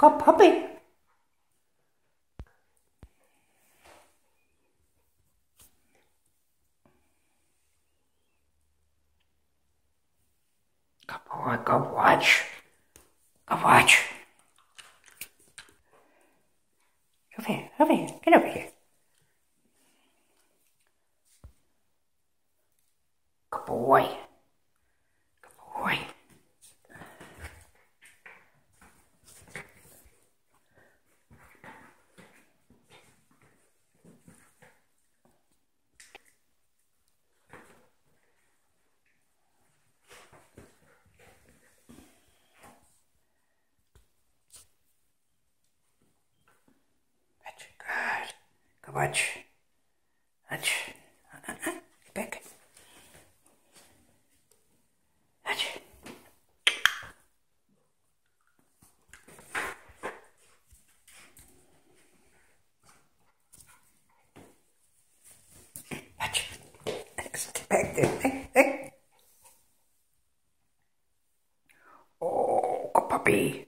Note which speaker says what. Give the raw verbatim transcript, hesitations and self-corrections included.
Speaker 1: Good puppy. Good boy, go watch. Go watch. Over here, over here, get over here. Good boy. Good boy. Good. Go watch. Watch. Uh, uh, uh. Get back. Watch. Watch. Get back there. Hey, hey. Oh, good puppy.